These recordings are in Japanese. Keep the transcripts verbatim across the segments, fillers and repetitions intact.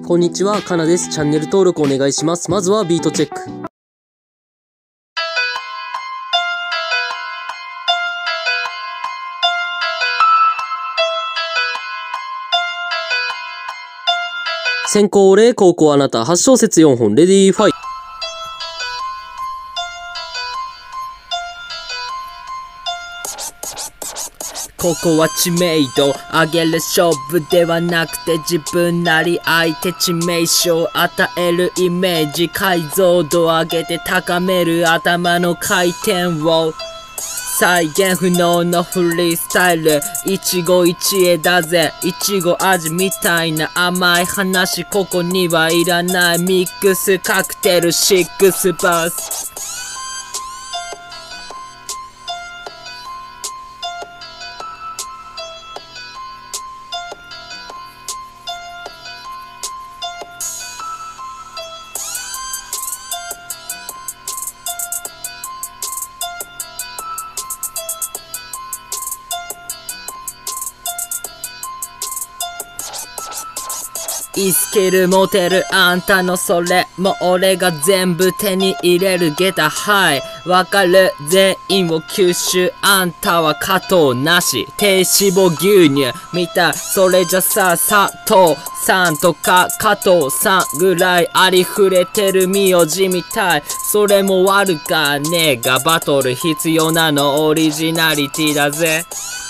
こんにちは、かなです。チャンネル登録お願いします。まずはビートチェック。先行俺、後攻あなた、はち小節よんほん、レディーファイト。 ここは知名度上げる勝負ではなくて自分なり相手致命傷与えるイメージ解像度上げて高める頭の回転を再現不能のフリースタイル一期一会だぜいちご味みたいな甘い話ここにはいらないミックスカクテルシックスバースいいスキル持てるあんたのそれも俺が全部手に入れるゲタハイわかる全員を吸収あんたは加藤なし低脂肪牛乳みたいそれじゃさ佐藤さんとか加藤さんぐらいありふれてる名字みたいそれも悪かねえがバトル必要なのオリジナリティだぜ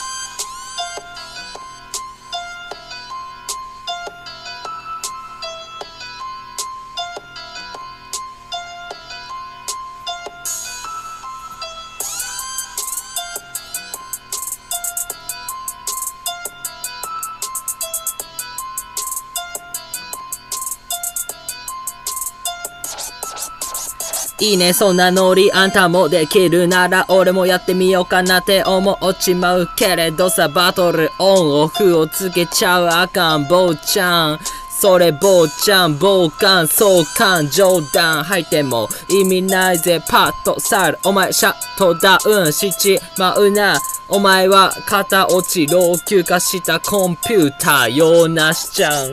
いいねそんなノリあんたもできるなら俺もやってみようかなって思っちまうけれどさバトルオンオフをつけちゃうあかん坊ちゃんそれ坊ちゃん傍観相関冗談吐いても意味ないぜパッと去るお前シャットダウンしちまうなお前は肩落ち老朽化したコンピューター用なしちゃん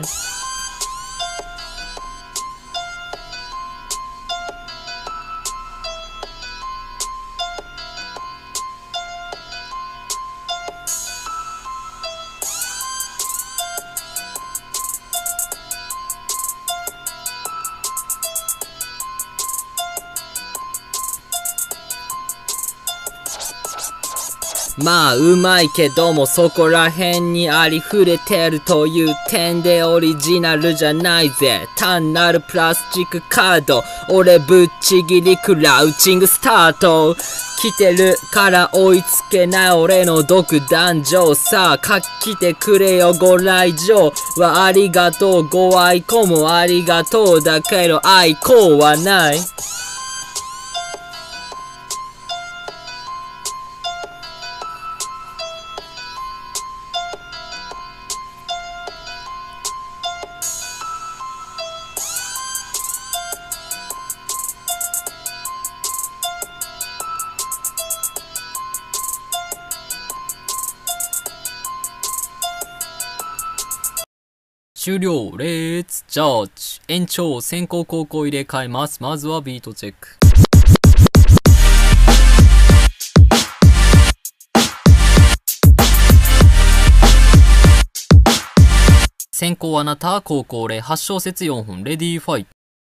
まあうまいけどもそこら辺にありふれてるという点でオリジナルじゃないぜ単なるプラスチックカード俺ぶっちぎりクラウチングスタート来てるから追いつけない俺の独壇場さあか来てくれよご来場はありがとうご愛顧もありがとうだけど愛好はない終了レッツジャッジ延長先攻後攻入れ替えますまずはビートチェック先攻あなた後攻俺はち小節よんほんレディーファイト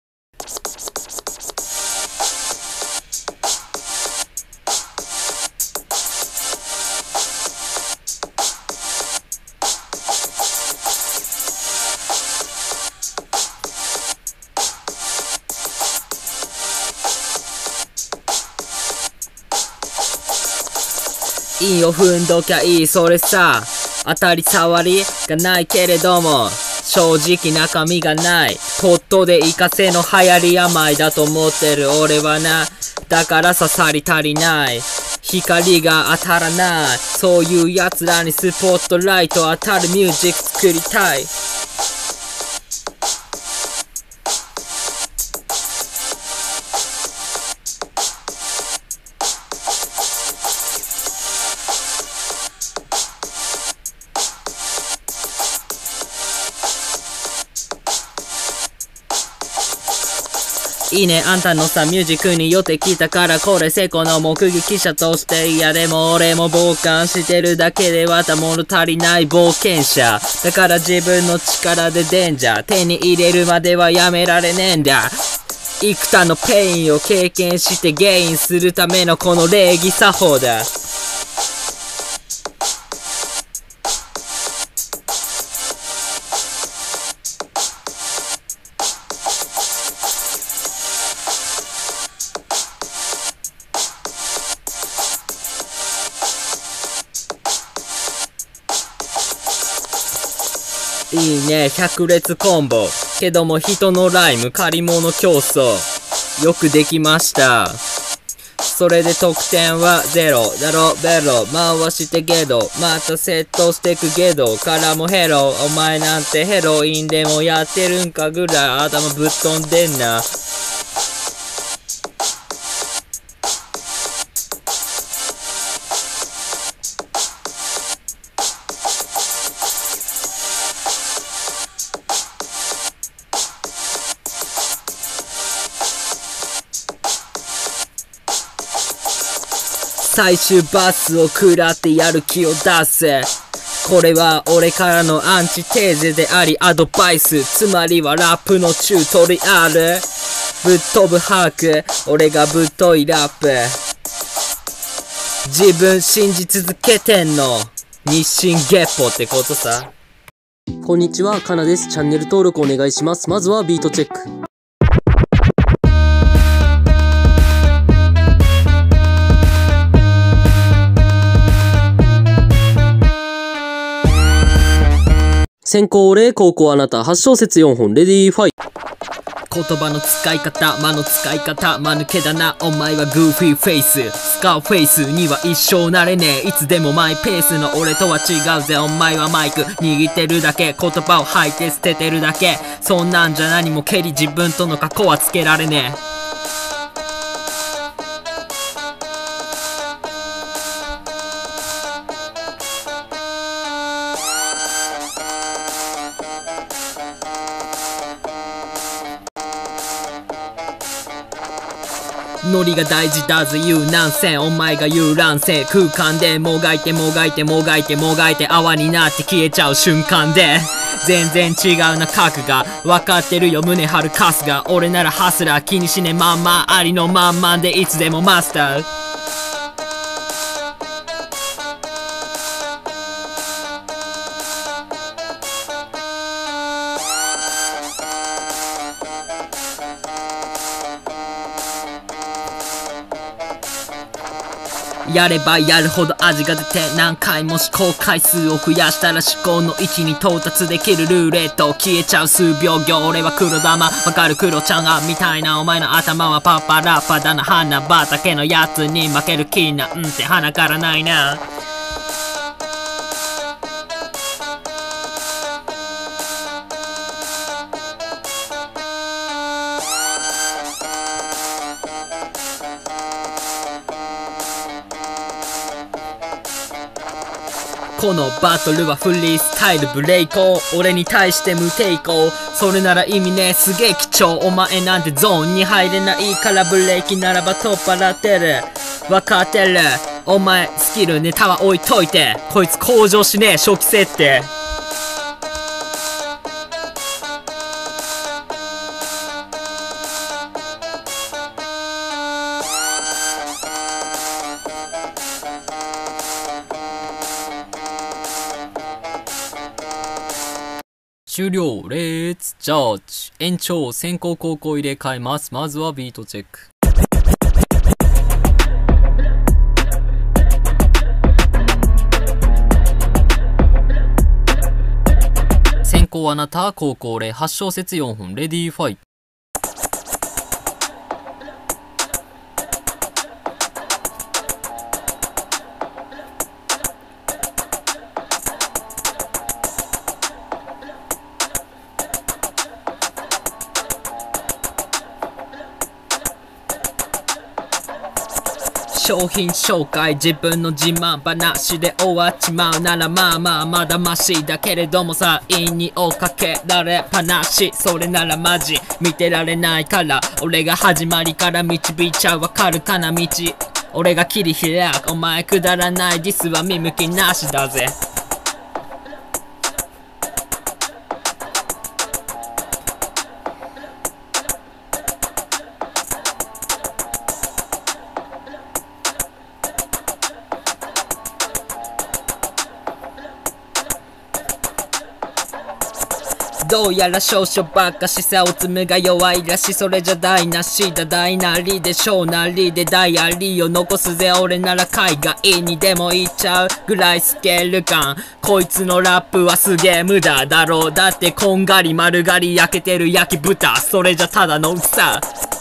いいよ踏んどきゃいいそれさ当たり障りがないけれども正直中身がないポットで活かせの流行り病だと思ってる俺はなだから刺さり足りない光が当たらないそういう奴らにスポットライト当たるミュージック作りたいいいねあんたのさミュージックに寄ってきたからこれ成功の目撃者としていやでも俺も傍観してるだけではた物足りない冒険者だから自分の力でデンジャー手に入れるまではやめられねえんだ幾多のペインを経験してゲインするためのこの礼儀作法だいいね百列コンボけども人のライム借り物競争よくできましたそれで得点はゼロだろベロ回してゲドまたセットしてくゲドからもヘロお前なんてヘロインでもやってるんかぐらい頭ぶっ飛んでんな最終バスを食らってやる気を出せこれは俺からのアンチテーゼでありアドバイスつまりはラップのチュートリアルぶっ飛ぶハーク俺がぶっといラップ自分信じ続けてんの日進月歩ってことさこんにちはかなですチャンネル登録お願いしますまずはビートチェック先行俺後攻あなたはち小節よんほんレディーファイ言葉の使い方間の使い方間抜けだなお前はグーフィーフェイススカーフェイスには一生なれねえいつでもマイペースの俺とは違うぜお前はマイク握ってるだけ言葉を吐いて捨ててるだけそんなんじゃ何も蹴り自分との過去はつけられねえノリが大事だぜ言うなんせんお前が言う乱世空間でもがいてもがいてもがいてもがいて泡になって消えちゃう瞬間で全然違うな核が分かってるよ胸張るカスが俺ならハスラー気にしねまんまありのまんまでいつでもマスターやればやるほど味が出て何回も試行回数を増やしたら思考の位置に到達できるルーレット消えちゃう数秒後俺は黒玉わかるクロちゃんがみたいなお前の頭はパッパラッパだな花畑のやつに負ける気なんて鼻からないなこのバトルはフリースタイルブレイコー俺に対して無抵抗それなら意味ねえすげえ貴重お前なんてゾーンに入れないからブレーキならば取っ払ってる分かってるお前スキルネタは置いといてこいつ向上しねえ初期設定終了レッツジャッジ延長先攻後攻入れ替えますまずはビートチェック先攻あなた後攻俺はち小節よんほんレディーファイ商品紹介、自分の自慢話で終わっちまうならまあまあまだマシだけれどもさ、陰に追っかけられっぱなし、それならマジ見てられないから、俺が始まりから導いちゃう、わかるかな道、俺が切り開く、お前くだらないディスは見向きなしだぜ。どうやら少々ばっかしさ、おつむが弱いらし、それじゃ台無しだ、大なりで小なりでダイアリーを残すぜ。俺なら海外にでも行っちゃうぐらいスケール感、こいつのラップはすげえ無駄だろう。だってこんがり丸がり焼けてる焼き豚、それじゃただの草。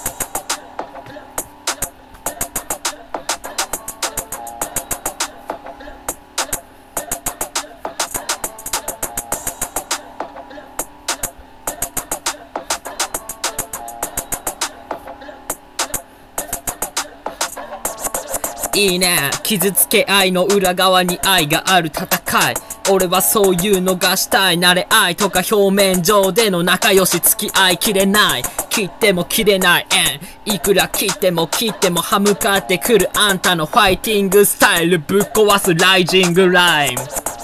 いいね、傷つけ合いの裏側に愛がある戦い、俺はそういうのがしたい。慣れ合いとか表面上での仲良し付き合いきれない、切っても切れない縁、いくら切っても切っても歯向かってくるあんたのファイティングスタイルぶっ壊すライジングライム。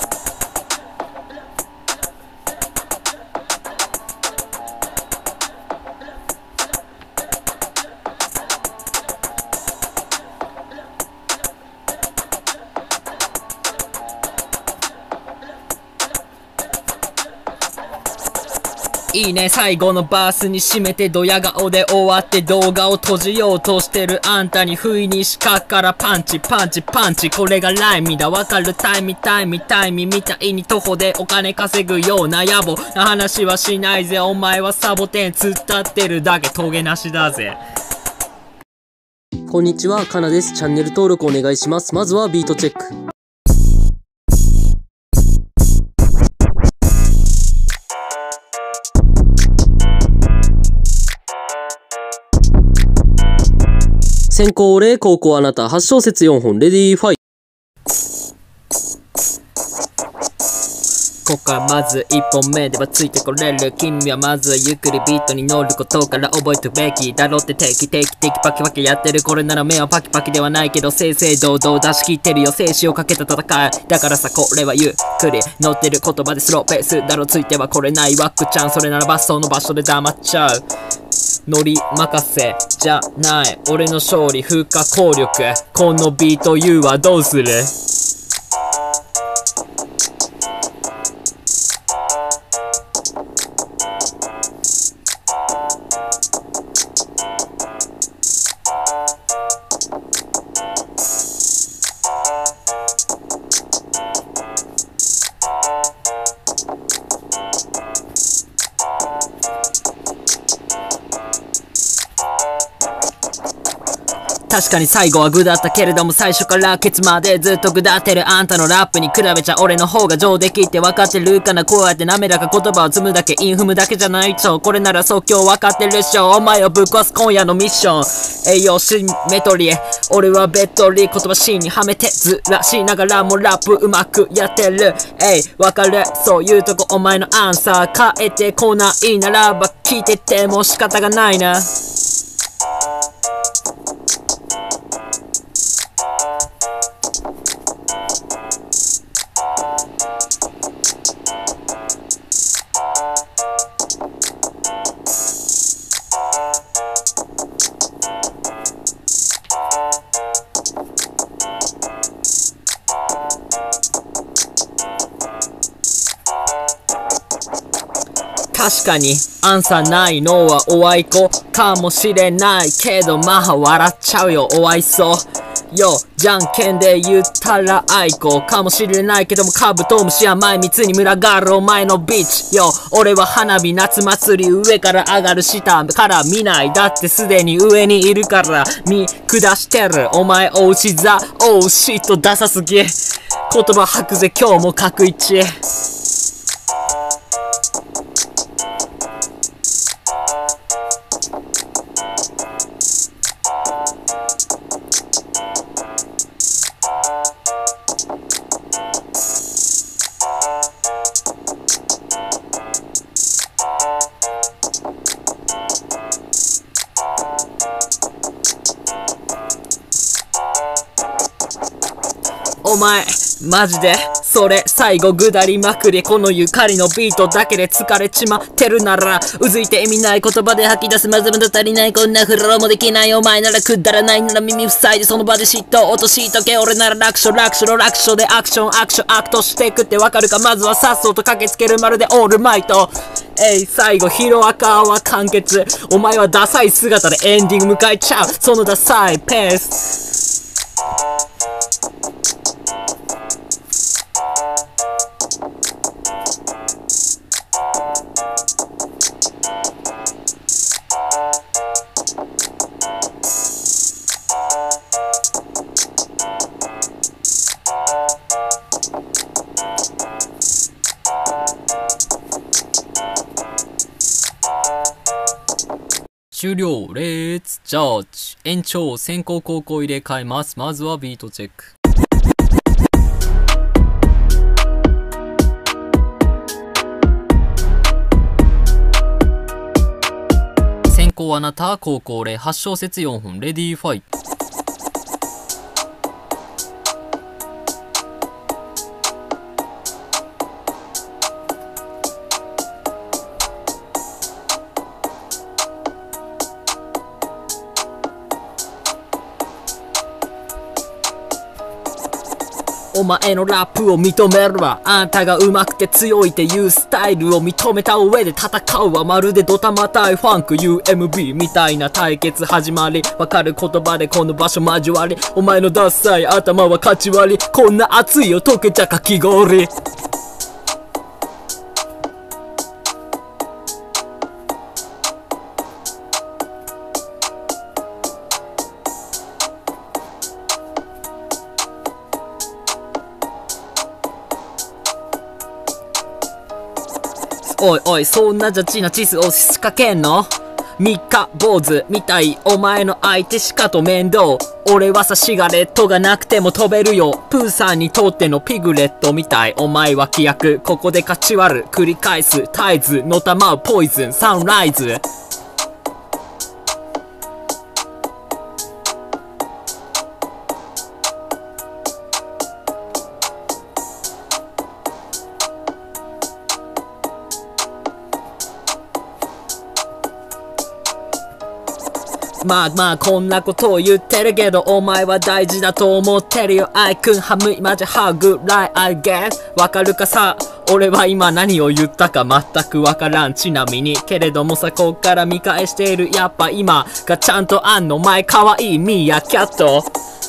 いいね、最後のバースに締めてドヤ顔で終わって動画を閉じようとしてるあんたに不意に四角からパンチパンチパンチ、これがライミだ、わかるタイミタイミタイミみたいに徒歩でお金稼ぐような野暮な話はしないぜ。お前はサボテン突っ立ってるだけトゲなしだぜ。 こんにちは、かなです。チャンネル登録お願いします。まずはビートチェック。先行俺、後攻あなた、はち小節よんほん、レディーファイ。 ここからまず一本目ではついてこれる。君はまずゆっくりビートに乗ることから覚えておくべきだろって、テキテキテキパキパキやってる。これなら目はパキパキではないけど正々堂々出し切ってるよ。生死をかけた戦いだからさ、これはゆっくり乗ってる言葉でスローペースだろ。ついてはこれないワックちゃん、それならばその場所で黙っちゃう。ノリ任せじゃない俺の勝利、不可抗力。このビート You はどうする？確かに最後はグだったけれども、最初からケツまでずっとグだってるあんたのラップに比べちゃ俺の方が上出来って分かってるかな。こうやって滑らか言葉を積むだけ、インフムだけじゃないと、これなら即興分かってるっしょ。お前をぶっ壊す今夜のミッション、栄養シンメトリー、俺はベッドリー、言葉芯にはめてずらしながらもラップうまくやってる。えい分かる、そういうとこお前のアンサー変えてこないならば聞いてても仕方がないな。確かにアンサーないのはおあいこかもしれないけど、まあ笑っちゃうよ、お愛想よ。じゃんけんで言ったらあいこかもしれないけども、カブトムシ甘い蜜に群がるお前のビッチよ。俺は花火夏祭り上から上がる下から見ない、だってすでに上にいるから見下してる。お前おうしざおうしとダサすぎ、言葉吐くぜ今日も各一。 お前マジでそれ最後ぐだりまくり、このゆかりのビートだけで疲れちまってるなら、うずいて意味ない言葉で吐き出す、まだまだ足りない、こんなフローもできない。お前ならくだらないなら耳塞いでその場で嫉妬落としとけ。俺なら楽勝楽勝楽勝でアクションアクションアクトしてくってわかるか。まずはさっそうと駆けつけるまるでオールマイト。えい最後ヒロアカは完結。お前はダサい姿でエンディング迎えちゃう、そのダサいペース。 終了。レッツジャッジ。延長先攻後攻入れ替えます。まずはビートチェック。先攻あなた、後攻俺、はち小節よんほん、レディーファイト。 お前のラップを認めるわ。あんたが上手くて強いっていうスタイルを認めた上で戦うわ。まるでドタマタイファンク ユーエムビー みたいな対決始まり、わかる言葉でこの場所交わり、お前のダッサい頭は勝ち割り、こんな熱いよ溶けちゃかき氷。おいおい、そんなジャッジなチスを仕掛けんの？三日坊主みたい、お前の相手しかと面倒。俺はさシガレットがなくても飛べるよ。プーさんにとってのピグレットみたい。お前は規約、ここで勝ち割る。繰り返す、絶えずのたまうポイズン、サンライズ。まあまあこんなことを言ってるけど、お前は大事だと思ってるよ。アイくんハムマジハグライ I guess わかるかさ。俺は今何を言ったか全くわからん。ちなみにけれどもさ、こっから見返している。やっぱ今がちゃんとあんの。前かわいいミーアキャット。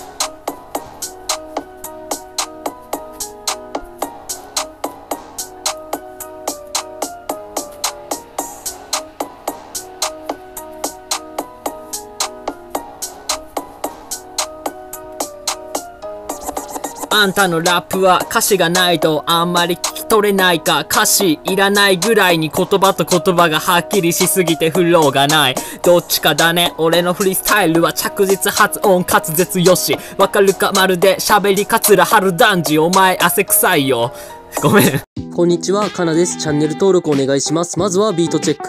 あんたのラップは歌詞がないとあんまり聞き取れないか。歌詞いらないぐらいに言葉と言葉がはっきりしすぎてフローがない。どっちかだね。俺のフリースタイルは着実発音滑舌よし。わかるかまるで喋りかつら春団地。お前汗臭いよ。ごめん。 こんにちは、かなです。チャンネル登録お願いします。まずはビートチェック。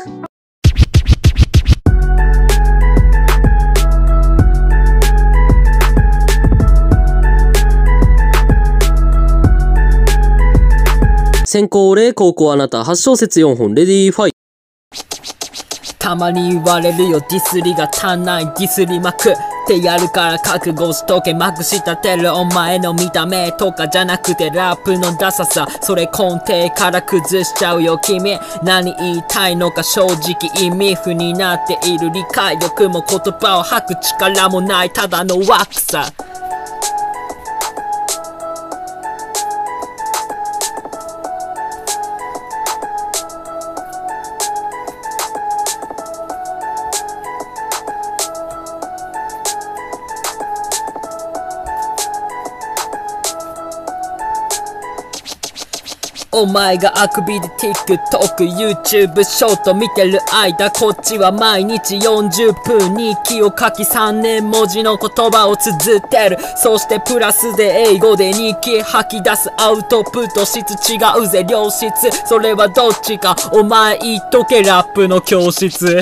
先行俺、後攻あなた、はち小節よんほん、レディーファイト。 たまに言われるよ、ディスりが足んない、ディスりまくってやるから覚悟しとけ。まくし立てるお前の見た目とかじゃなくてラップのダサさ、それ根底から崩しちゃうよ。君何言いたいのか正直意味不になっている。理解力も言葉を吐く力もない、ただのワークさ。お前があくびで TikTok、YouTube ショート見てる間、こっちは毎日よんじゅっぷん日記を書きさんねん文字の言葉を綴ってる。そしてプラスで英語で日記吐き出す。アウトプット質違うぜ良質。それはどっちかお前言っとけ、ラップの教室。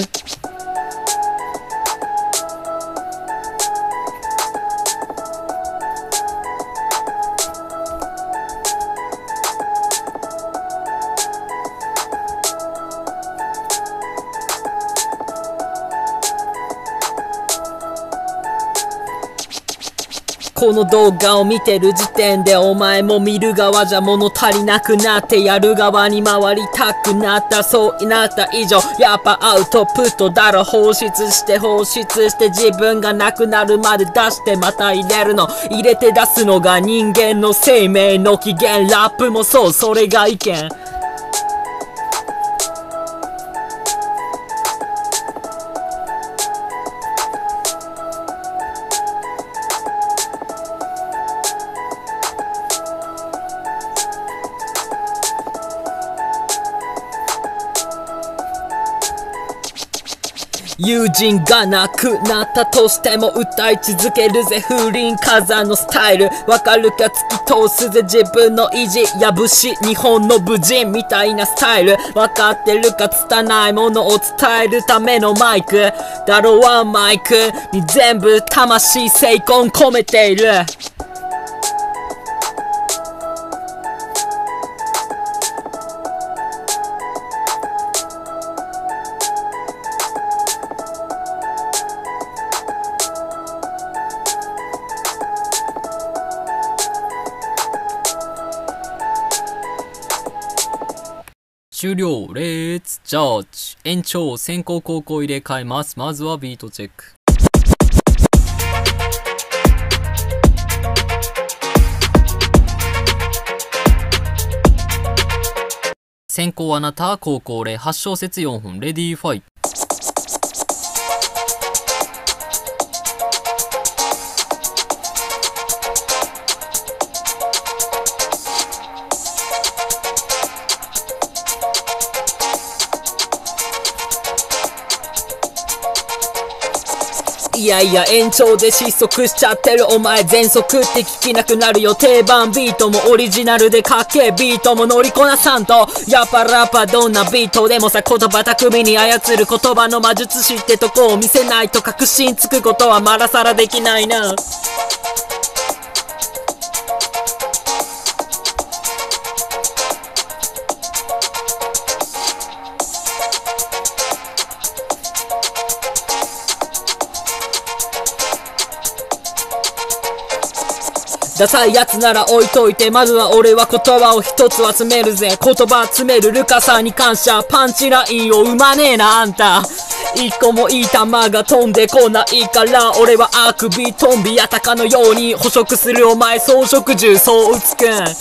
この動画を見てる時点でお前も見る側じゃ物足りなくなってやる側に回りたくなった。そうなった以上やっぱアウトプットだろ。放出して放出して自分がなくなるまで出してまた入れるの。入れて出すのが人間の生命の起源。ラップもそうそれが意見。友人が亡くなったとしても歌い続けるぜ風林火山のスタイル。わかるか突き通すぜ自分の意地。やぶし日本の武人みたいなスタイル。わかってるか拙いものを伝えるためのマイクだろ。ワンマイクに全部魂精魂込めている。 終了。レッツジャッジ。延長先攻後攻入れ替えます。まずはビートチェック。先攻あなた、後攻俺。はち小節よんほん。レディーファイト。 いやいや延長で失速しちゃってるお前全速って聞きなくなるよ。定番ビートもオリジナルでかっけえビートも乗りこなさんと。やっぱラッパどんなビートでもさ言葉巧みに操る言葉の魔術師ってとこを見せないと確信つくことはまださらできないな。ダサいやつなら置いといてまずは俺は言葉を一つ集めるぜ。言葉集めるルカさんに感謝。パンチラインを生まねえなあんた。一個もいい玉が飛んでこないから俺はあくびトンビやタカのように捕食するお前草食獣そう打つくん。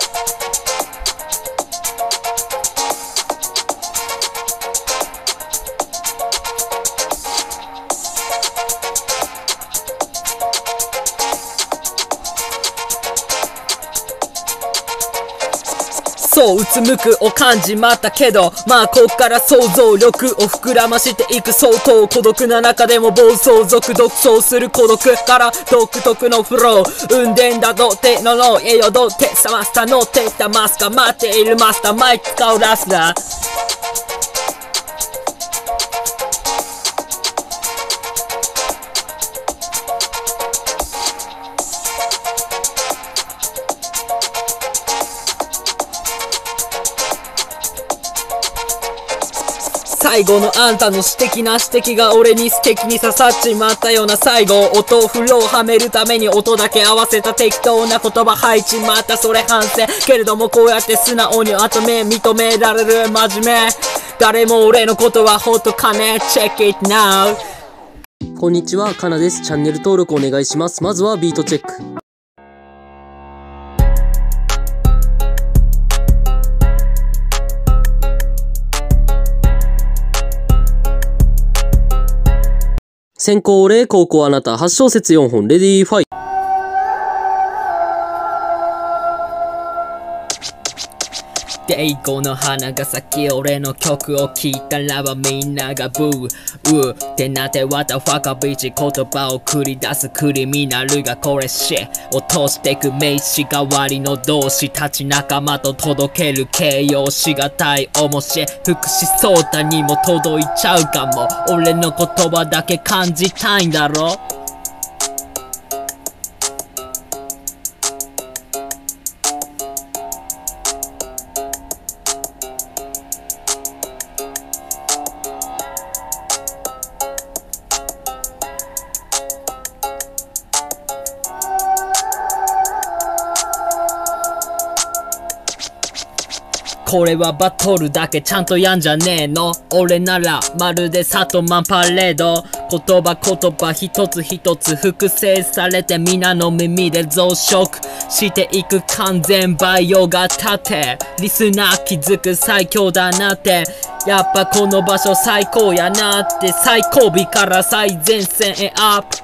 そううつむくを感じまったけどまあこっから想像力を膨らましていく相当孤独な中でも暴走族独走する孤独から独特のフロー運転だどってのの栄養どってさましたのってたますか待っているマスターマイク使うラスラー。最後のあんたの素敵な指摘が俺に素敵に刺さっちまったような最後音をフローはめるために音だけ合わせた適当な言葉吐いちまったそれ反省けれどもこうやって素直に後目認められる真面目誰も俺のことはほっとかね Check it now。 こんにちは、かなです。チャンネル登録お願いします。まずはビートチェック。先攻俺、後攻あなた、はち小節よんほん、レディーファイト。 デイゴの花が咲き俺の曲を聴いたらばみんながブーうーってなってわたファカビーチ言葉を繰り出すクリミナルがこれし落としてく名詞代わりの動詞たち仲間と届ける形容しがたい重し福士蒼太にも届いちゃうかも俺の言葉だけ感じたいんだろ。 これはバトルだけちゃんとやんじゃねえの。俺ならまるでサトマンパレード。言葉言葉一つ一つ複製されて皆の耳で増殖していく完全培養が立て、リスナー気づく最強だなって、やっぱこの場所最高やなって、最後尾から最前線へアップ。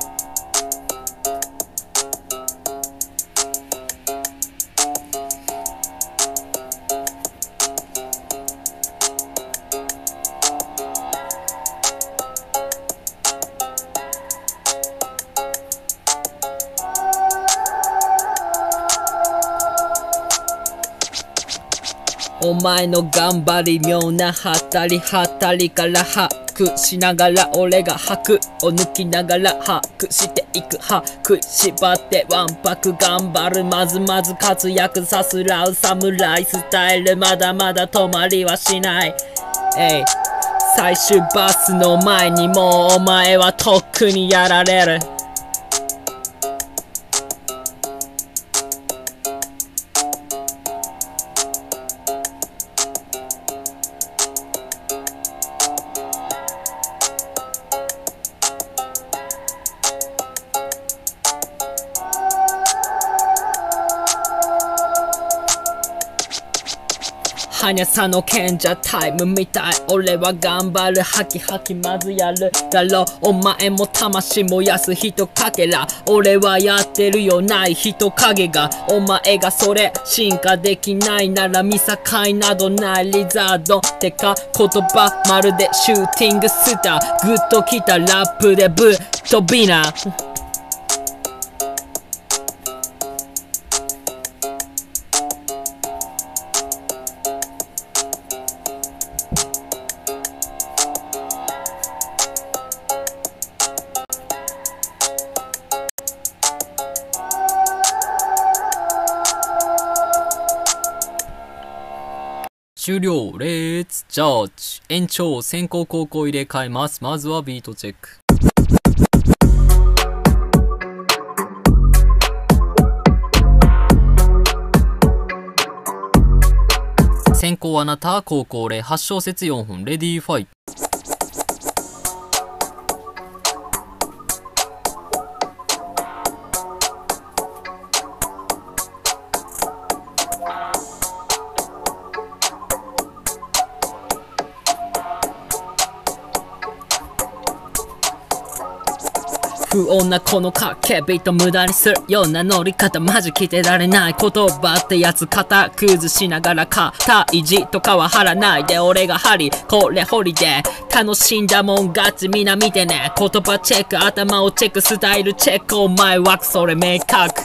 お前の頑張り妙なはたりはたりから把握しながら俺が吐くを抜きながら把握していく歯食いしばってわんぱく頑張るまずまず活躍さすらう侍スタイルまだまだ止まりはしないえい最終バスの前にもうお前はとっくにやられるはにゃさの賢者タイムみたい俺は頑張るハキハキまずやるだろお前も魂燃やす人かけら俺はやってるよない人影がお前がそれ進化できないなら見境などないリザードてか言葉まるでシューティングスターグッときたラップでぶっ飛びな終了。レッツジャッジ。延長先攻後攻入れ替えます。まずはビートチェック。先攻あなた、後攻俺、はち小節よん分、レディーファイト。不穏なこのかけビート無駄にするような乗り方マジ聞いてられない言葉ってやつ肩崩しながら肩意地とかは張らないで俺が張りこれホリで楽しんだもん勝ちみんな見てね言葉チェック頭をチェックスタイルチェックお前枠それ明確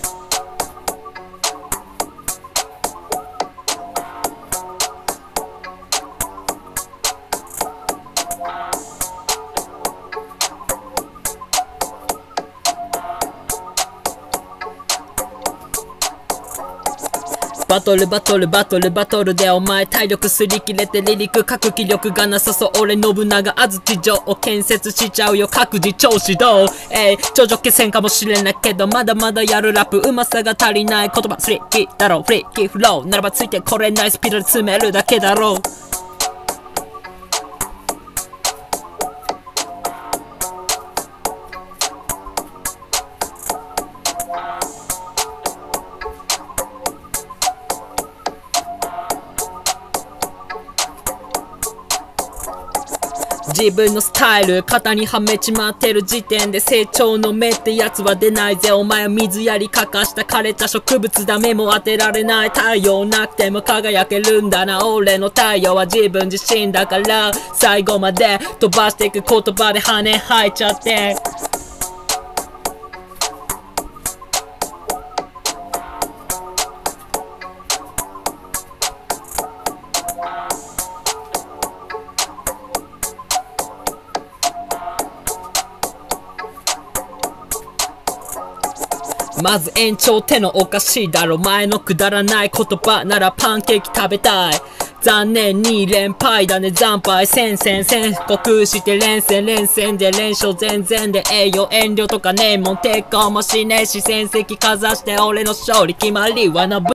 バトルバトルバトルバトルでお前体力すり切れてリリック書く気力がなさそう俺信長安土城を建設しちゃうよ各自調子どうえい頂上決戦かもしれないけどまだまだやるラップうまさが足りない言葉スリッキーだろうフリッキーフローならばついてこれないスピードで詰めるだけだろう自分のスタイル型にはめちまってる時点で成長の芽ってやつは出ないぜお前は水やりかかした枯れた植物だ目も当てられない太陽なくても輝けるんだな俺の太陽は自分自身だから最後まで飛ばしていく言葉で羽生えちゃってまず延長ってのおかしいだろ前のくだらない言葉ならパンケーキ食べたい残念に連敗だね惨敗戦線宣告して連戦連戦で連勝全然で栄養遠慮とかねえもん抵抗もしねえし戦績かざして俺の勝利決まりはな